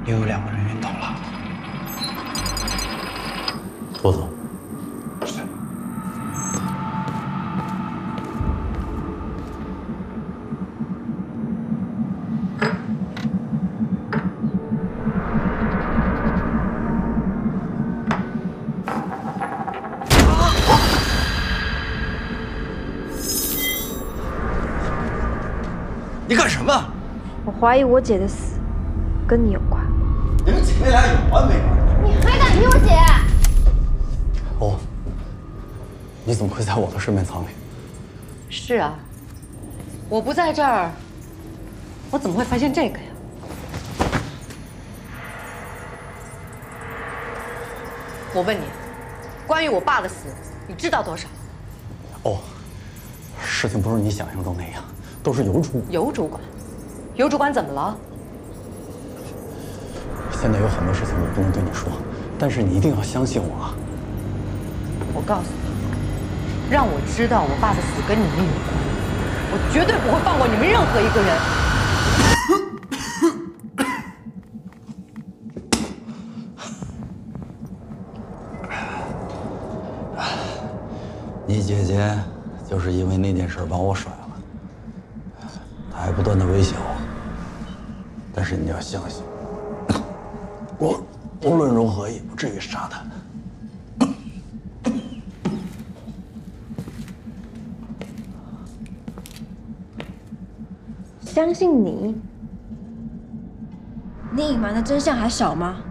又有2个人晕倒了。 多走。 是。你干什么？ 我怀疑我姐的死跟你有关。 你们姐妹俩有完没完？ 你还敢踢我姐？ 哦，你怎么会在我的睡眠舱里？ 是啊，我不在这儿，我怎么会发现这个呀？我问你，关于我爸的死，你知道多少？ 哦，事情不是你想象中那样，都是尤主管。 尤主管，尤主管怎么了？ 现在有很多事情我不能对你说，但是你一定要相信我啊！ 我告诉你，让我知道我爸的死跟你们有关，我绝对不会放过你们任何一个人。 你姐姐就是因为那件事把我甩了，她还不断的威胁我。但是你要相信，我无论如何也不至于杀她。 相信你？你隐瞒的真相还少吗？